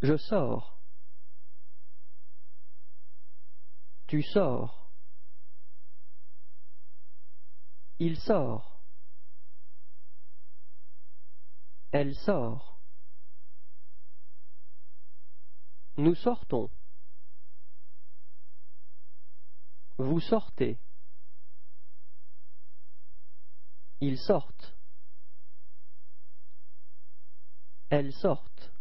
Je sors. Tu sors. Il sort. Elle sort. Nous sortons. Vous sortez. Ils sortent. Elles sortent.